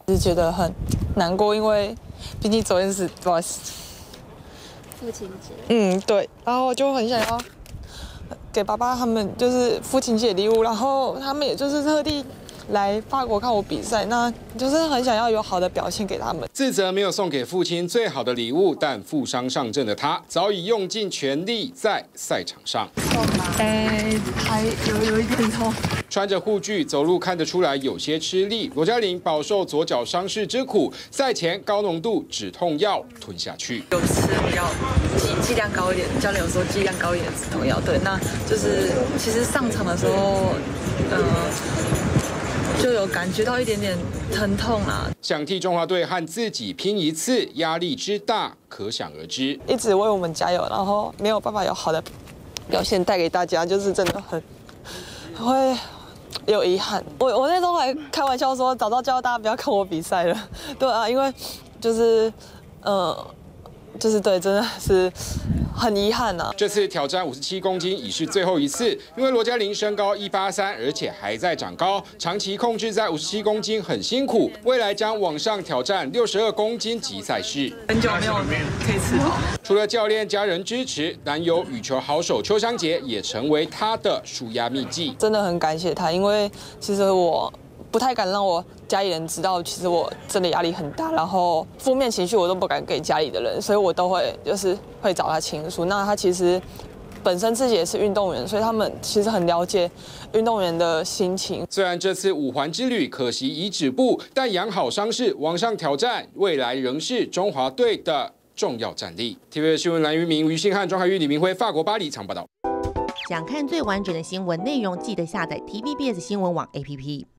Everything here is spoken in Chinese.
是觉得很难过，因为毕竟昨天是不好意思， 父亲节。 对，然后就很想要给爸爸他们就是父亲节礼物，然后他们也就是特地来法国看我比赛，那就是很想要有好的表现给他们。 自责没有送给父亲最好的礼物，但负伤上阵的他早已用尽全力在赛场上。 痛吗？ 还有一点痛。 穿着护具走路看得出来有些吃力。罗嘉玲饱受左脚伤势之苦，赛前高浓度止痛药吞下去， 有吃比较剂量高一点，教练有说剂量高一点的止痛药。对，那就是其实上场的时候，就有感觉到一点点疼痛啦。 想替中华队和自己拼一次，压力之大可想而知。 一直为我们加油，然后没有办法有好的表现带给大家，就是真的很会有遗憾。我那时候还开玩笑说，早知道叫大家不要看我比赛了。对啊，因为就是对，真的是很遗憾呐。 这次挑战57公斤已是最后一次，因为罗嘉玲身高183，而且还在长高，长期控制在57公斤很辛苦。未来将往上挑战62公斤级赛事。很久没有可以吃好。除了教练、家人支持，男友羽球好手邱湘杰也成为他的舒压秘籍。 真的很感谢他，因为其实我不太敢让我家里人知道，其实我真的压力很大，然后负面情绪我都不敢给家里的人，所以我都会会找他倾诉。那他其实本身自己也是运动员，所以他们其实很了解运动员的心情。 虽然这次5环之旅可惜已止步，但养好伤势往上挑战，未来仍是中华队的重要战力。TVB 新闻蓝于明、于信汉、庄海玉、李明辉，法国巴黎场报道。 想看最完整的新闻内容，记得下载 TVBS 新闻网 APP。